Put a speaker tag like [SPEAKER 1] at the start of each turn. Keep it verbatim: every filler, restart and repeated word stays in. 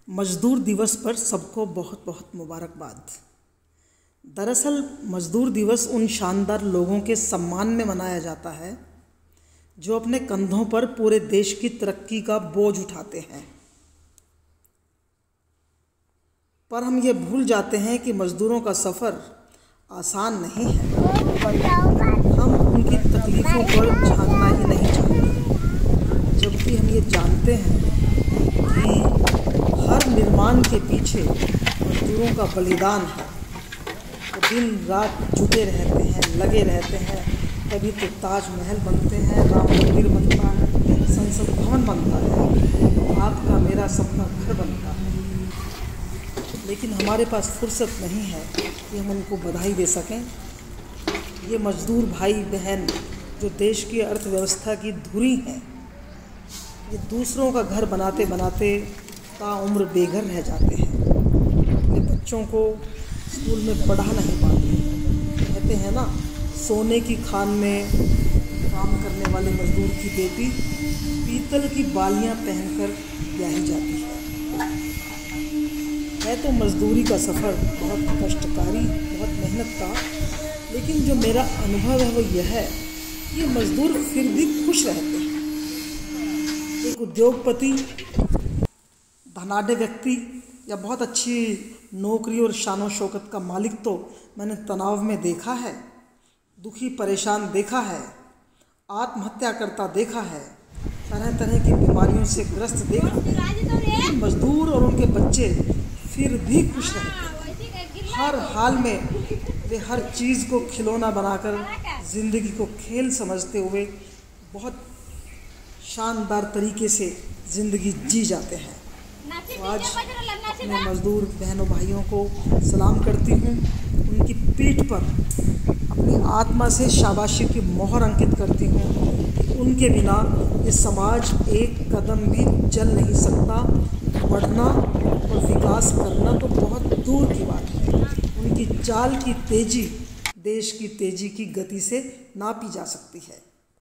[SPEAKER 1] मज़दूर दिवस पर सबको बहुत बहुत मुबारकबाद। दरअसल मज़दूर दिवस उन शानदार लोगों के सम्मान में मनाया जाता है जो अपने कंधों पर पूरे देश की तरक्की का बोझ उठाते हैं, पर हम ये भूल जाते हैं कि मज़दूरों का सफ़र आसान नहीं है। हम उनकी तकलीफ़ों पर झांकना ही नहीं चाहते, जबकि हम ये जानते हैं कि हर निर्माण के पीछे मज़दूरों का बलिदान है। वो दिन रात जुटे रहते हैं, लगे रहते हैं। कभी तो ताजमहल बनते हैं, राम मंदिर बनता है, संसद भवन बनता है, आपका मेरा सपना घर बनता है। लेकिन हमारे पास फुर्सत नहीं है कि हम उनको बधाई दे सकें। ये मज़दूर भाई बहन जो देश की अर्थव्यवस्था की धुरी हैं, ये दूसरों का घर बनाते बनाते ताउम्र बेघर रह जाते हैं। अपने बच्चों को स्कूल में पढ़ा नहीं पाते। कहते हैं ना, सोने की खान में काम करने वाले मज़दूर की बेटी पीतल की बालियां पहनकर ब्याही जाती है। है तो मज़दूरी का सफ़र बहुत कष्टकारी, बहुत मेहनत का, लेकिन जो मेरा अनुभव है वो यह है कि ये मज़दूर फिर भी खुश रहते हैं। एक उद्योगपति, धनाढ़ व्यक्ति या बहुत अच्छी नौकरी और शान शौकत का मालिक तो मैंने तनाव में देखा है, दुखी परेशान देखा है, आत्महत्या करता देखा है, तरह तरह की बीमारियों से ग्रस्त देखा है। मज़दूर और उनके बच्चे फिर भी खुश रहते हैं। हर हाल में वे हर चीज़ को खिलौना बनाकर ज़िंदगी को खेल समझते हुए बहुत शानदार तरीके से ज़िंदगी जी जाते हैं। तो आज अपने मज़दूर बहनों भाइयों को सलाम करती हूँ, उनकी पीठ पर अपनी आत्मा से शाबाशी की मोहर अंकित करती हूँ कि उनके बिना ये समाज एक कदम भी चल नहीं सकता। बढ़ना और विकास करना तो बहुत दूर की बात है। उनकी चाल की तेज़ी देश की तेज़ी की गति से नापी जा सकती है।